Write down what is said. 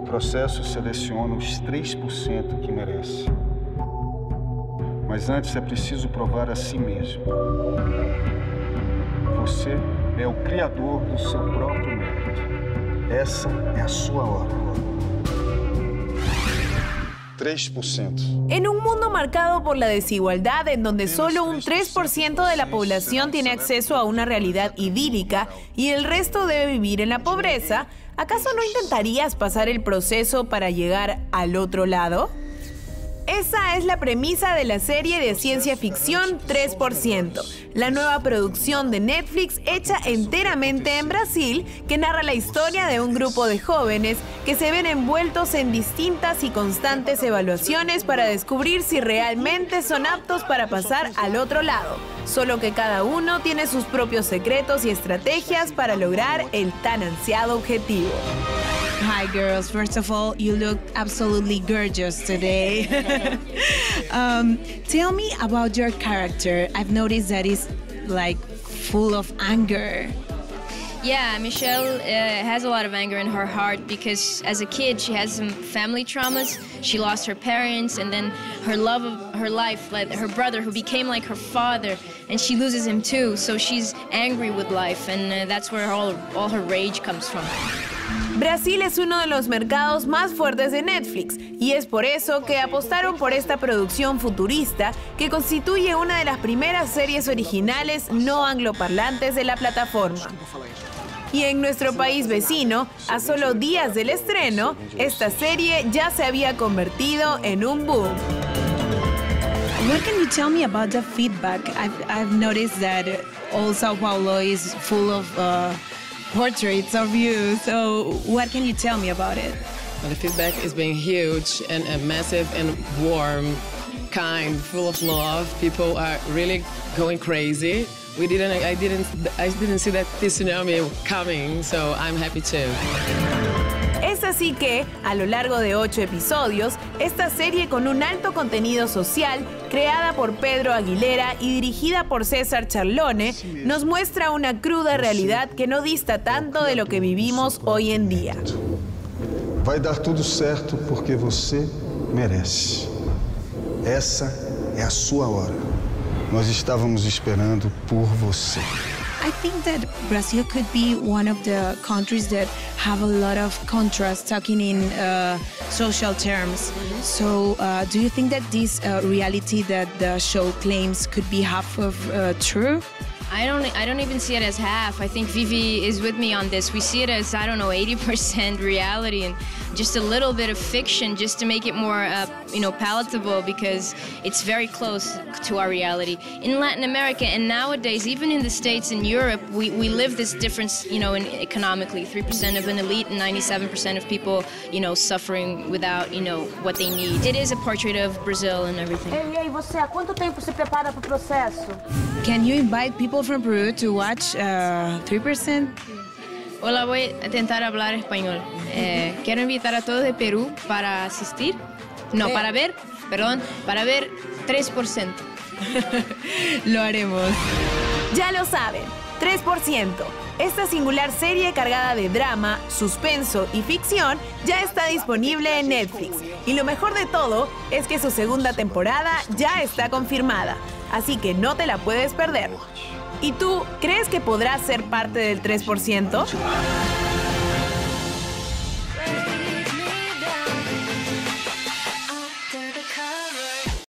processo seleciona os 3% que merece. Mas antes é preciso provar a si mesmo. Você é o criador do seu próprio mérito. Essa é a sua hora. 3%. En un mundo marcado por la desigualdad, en donde solo un 3% de la población tiene acceso a una realidad idílica y el resto debe vivir en la pobreza, ¿acaso no intentarías pasar el proceso para llegar al otro lado? Esa es la premisa de la serie de ciencia ficción 3%, la nueva producción de Netflix hecha enteramente en Brasil, que narra la historia de un grupo de jóvenes que se ven envueltos en distintas y constantes evaluaciones para descubrir si realmente son aptos para pasar al otro lado, solo que cada uno tiene sus propios secretos y estrategias para lograr el tan ansiado objetivo. Hi girls, first of all, you look absolutely gorgeous today. Tell me about your character. I've noticed that it's like full of anger. Yeah, Michelle has a lot of anger in her heart because as a kid she has some family traumas. She lost her parents and then her love of her life, like her brother who became like her father, and she loses him too. So she's angry with life, and that's where all her rage comes from. Brasil es uno de los mercados más fuertes de Netflix y es por eso que apostaron por esta producción futurista que constituye una de las primeras series originales no angloparlantes de la plataforma. Y en nuestro país vecino, a solo días del estreno, esta serie ya se había convertido en un boom. What can you tell me about the feedback? I've noticed that all Sao Paulo is full of portraits of you. So what can you tell me about it? Well, the feedback has been huge and massive and warm, kind, full of love. People are really going crazy. I didn't see that tsunami coming, so I'm happy too. Es así que, a lo largo de 8 episodios, esta serie con un alto contenido social, creada por Pedro Aguilera y dirigida por César Charlone, nos muestra una cruda realidad que no dista tanto de lo que vivimos hoy en día. Vai dar tudo certo porque você merece. Essa é a sua hora. Nós estávamos esperando por você. I think that Brazil could be one of the countries that have a lot of contrast talking in social terms. So do you think that this reality that the show claims could be half of true? I don't even see it as half. I think Vivi is with me on this. We see it as, 80% reality and just a little bit of fiction just to make it more, palatable because it's very close to our reality. In Latin America and nowadays, even in the States and Europe, we live this difference, economically. 3% of an elite and 97% of people, suffering without, what they need. It is a portrait of Brazil and everything. Ei, você, há quanto tempo se prepara para o processo? Can you invite people from Peru to watch 3%? Hola, voy a intentar hablar español. Quiero invitar a todos de Perú para asistir. No, para ver 3%. Lo haremos. Ya lo saben, 3%. Esta singular serie cargada de drama, suspenso y ficción ya está disponible en Netflix. Y lo mejor de todo es que su segunda temporada ya está confirmada, así que no te la puedes perder. ¿Y tú crees que podrás ser parte del 3%?